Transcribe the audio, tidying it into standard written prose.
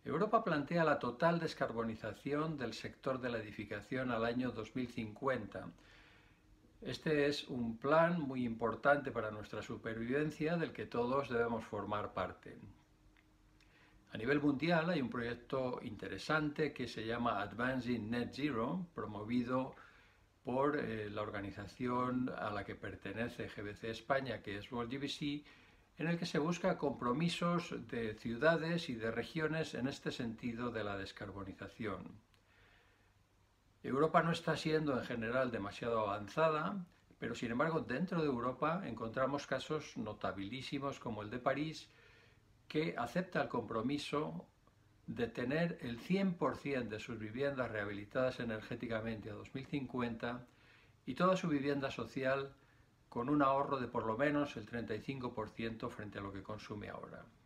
Europa plantea la total descarbonización del sector de la edificación al año 2050. Este es un plan muy importante para nuestra supervivencia del que todos debemos formar parte. A nivel mundial hay un proyecto interesante que se llama Advancing Net Zero, promovido por la organización a la que pertenece GBC España, que es World GBC, en el que se busca compromisos de ciudades y de regiones en este sentido de la descarbonización. Europa no está siendo en general demasiado avanzada, pero sin embargo dentro de Europa encontramos casos notabilísimos como el de París, que acepta el compromiso de tener el 100% de sus viviendas rehabilitadas energéticamente a 2050 y toda su vivienda social con un ahorro de por lo menos el 35% frente a lo que consume ahora.